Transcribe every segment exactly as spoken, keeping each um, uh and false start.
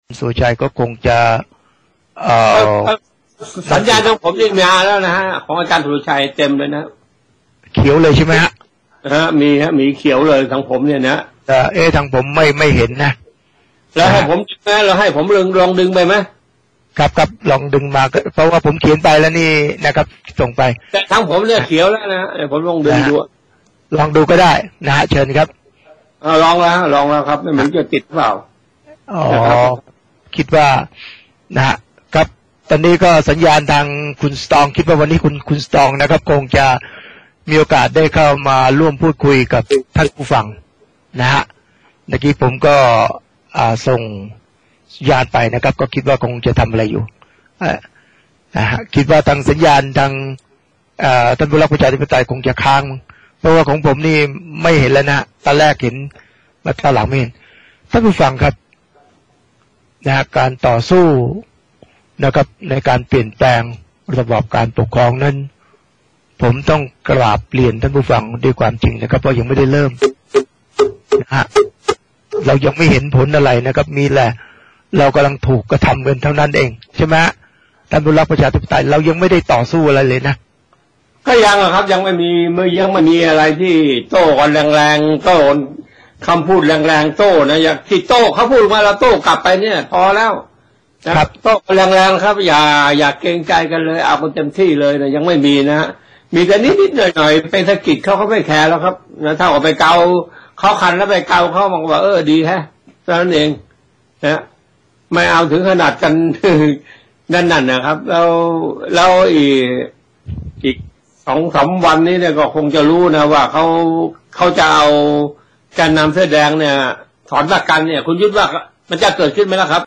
สุชัยก็คงจะเอ่อสัญญาณของผมนี่มาแล้วนะฮะของอาจารย์สุรชัยเต็มเลยนะเขียวเลยใช่ไหมฮะฮะมีฮะมีเขียวเลยทางผมเนี่ยนะแต่เอ๊ะทางผมไม่ไม่เห็นนะแล้วให้ผมนะเราให้ผมลองลองดึงไปไหมครับครับลองดึงมาเพราะว่าผมเขียนไปแล้วนี่นะครับส่งไปแต่ทางผมเนี่ยเขียวแล้วนะผมลองดึงดูลองดูก็ได้นะฮะเชิญครับอ่าลองแล้วลองแล้วครับไม่เหมือนจะติดเปล่าอ๋อคิดว่านะฮะครับตอนนี้ก็สัญญาณทางคุณสตองคิดว่าวันนี้คุณคุณสตองนะครับคงจะมีโอกาสได้เข้ามาร่วมพูดคุยกับท่านผู้ฟังนะฮะเมื่อกี้ผมก็อ่าส่งสัญญาณไปนะครับก็คิดว่าคงจะทำอะไรอยู่นะฮะคิดว่าทางสัญญาณทางท่านผู้รับประชาธิปไตยคงจะค้างเพราะว่าของผมนี่ไม่เห็นแล้วนะตอนแรกเห็นมาตอนหลังไม่เห็นท่านผู้ฟังครับนะฮะการต่อสู้นะครับในการเปลี่ยนแปลงระบอบการปกครองนั้นผมต้องกราบเรียนท่านผู้ฟังด้วยความจริงนะครับเพราะยังไม่ได้เริ่มนะฮะเรายังไม่เห็นผลอะไรนะครับมีแหละเรากำลังถูกกระทำกันเท่านั้นเองใช่ไหมท่านผู้รับประชาธิปไตยเรายังไม่ได้ต่อสู้อะไรเลยนะก็ยังอะครับยังไม่มีเมื่อยังไม่มีอะไรที่โต้กันแรงๆโต้คำพูดแรงๆโต้นะอย่างที่โต้เขาพูดมาเราโต้กลับไปเนี่ยพอแล้วนะครับโต้แรงๆครับอย่าอย่าเกรงใจกันเลยเอากันเต็มที่เลยนะยังไม่มีนะมีแต่นิดๆหน่อยๆเป็นสกิจเขาเขาไม่แคร์แล้วครับนะถ้าออกไปเกาเขาคันแล้วไปเกาเขาบอกว่าเออดีแฮะเท่านั้นเองนะไม่เอาถึงขนาดกันนั่นนั่นนะครับแล้วแล้วอีกอีกสองสามวันนี้เนี่ยก็คงจะรู้นะว่าเขาเขาจะเอาการนำเสื้อแดงเนี่ยถอนประกันเนี่ยคุณยุทธว่ามันจะเกิดขึ้นไหมล่ะครับ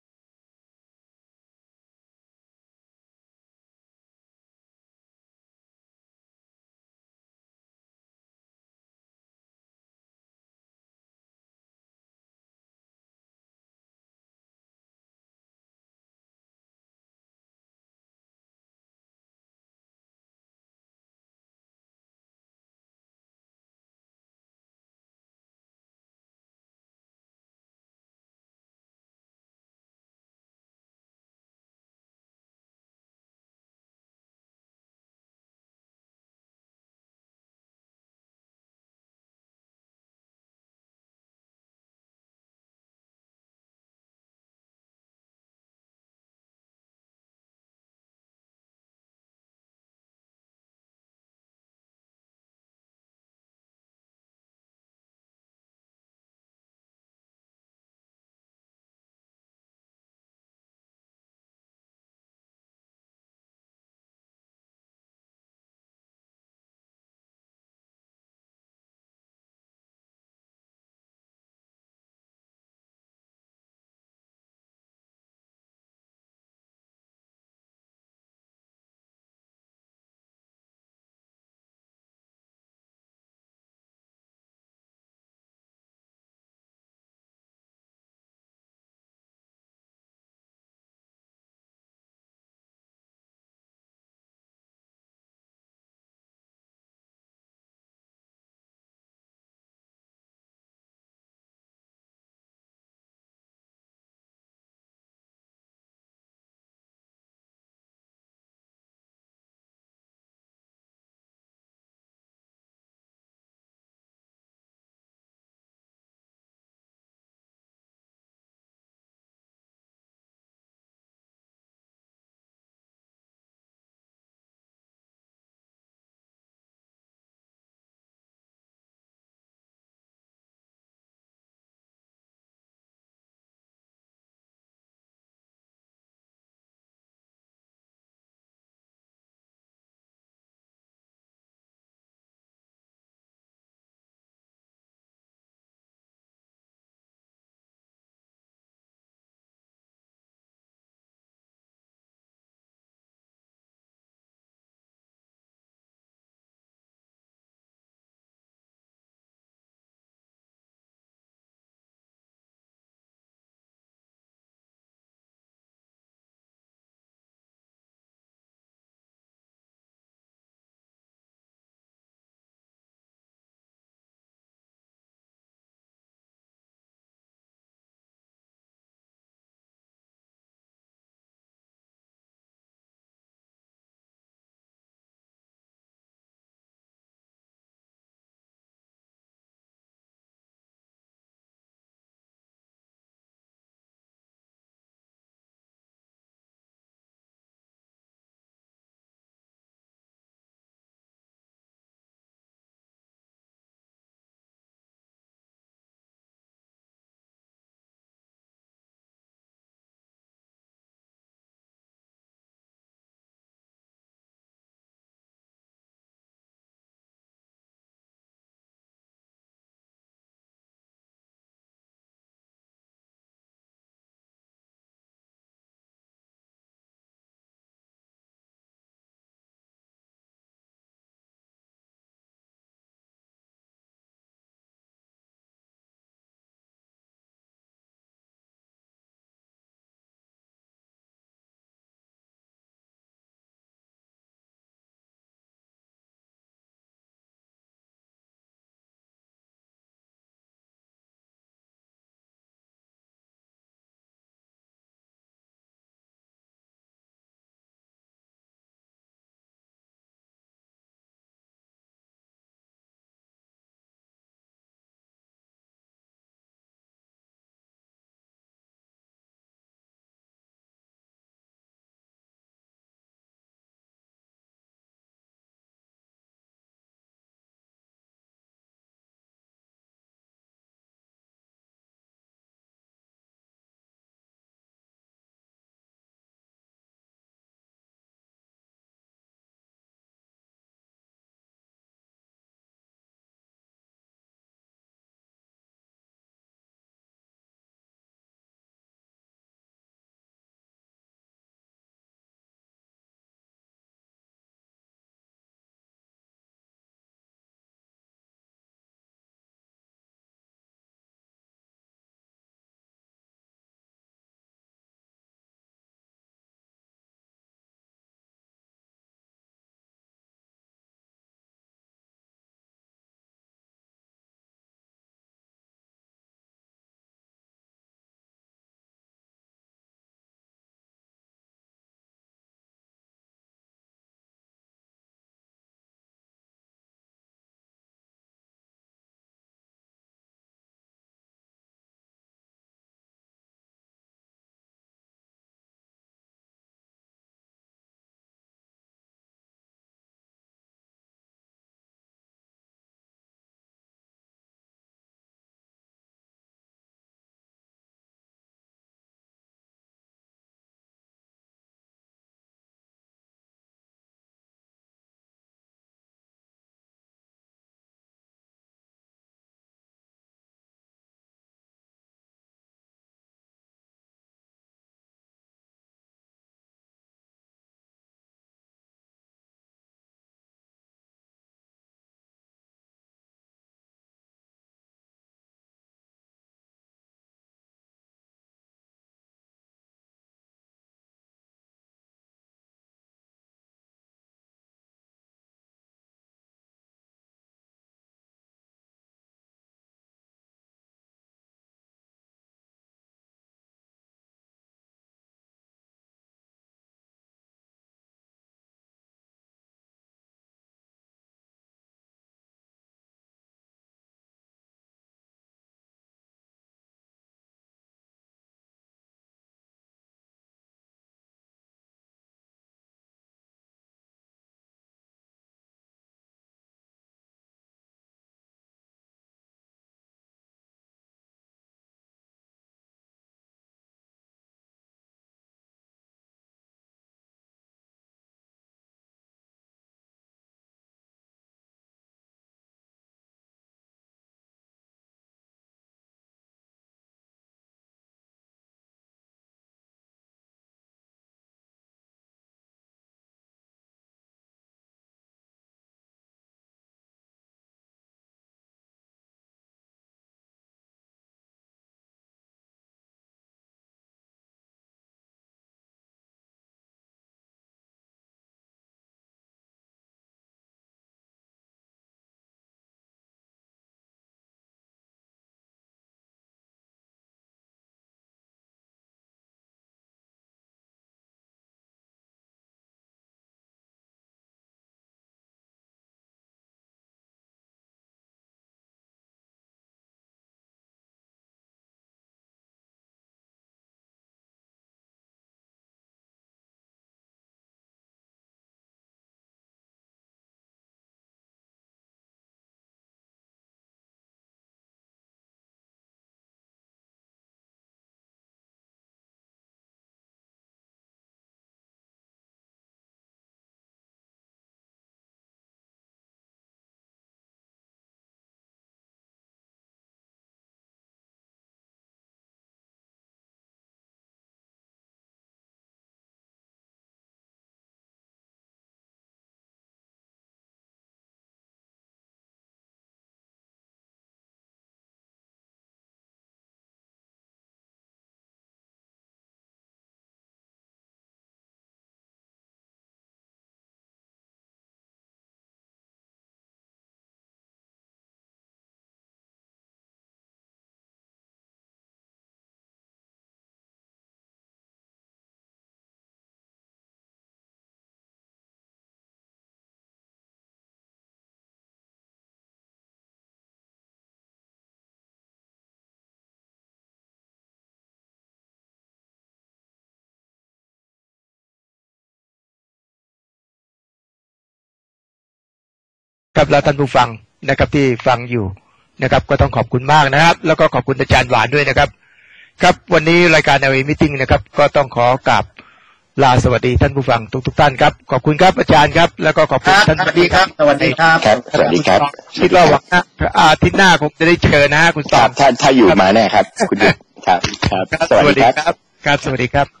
ครับแล้วท่านผู้ฟังนะครับที่ฟังอยู่นะครับก็ต้องขอบคุณมากนะครับแล้วก็ขอบคุณอาจารย์หวานด้วยนะครับครับวันนี้รายการ แอล เอ Meeting นะครับก็ต้องขอกราบลาสวัสดีท่านผู้ฟังทุกทุกท่านครับขอบคุณครับอาจารย์ครับแล้วก็ขอบคุณท่านสวัสดีครับสวัสดีครับครับสวัสดีครับคิดว่าหวังว่าอาทิตย์หน้าคงจะได้เชิญนะฮะคุณตอบถ้าถ้าอยู่มาแน่ครับคุณครับครับสวัสดีครับครับสวัสดีครับ